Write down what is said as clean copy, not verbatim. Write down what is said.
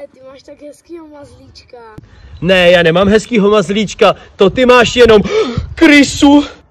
ty máš tak hezkýho mazlíčka. Ne, já nemám hezkýho mazlíčka, to ty máš jenom krysu.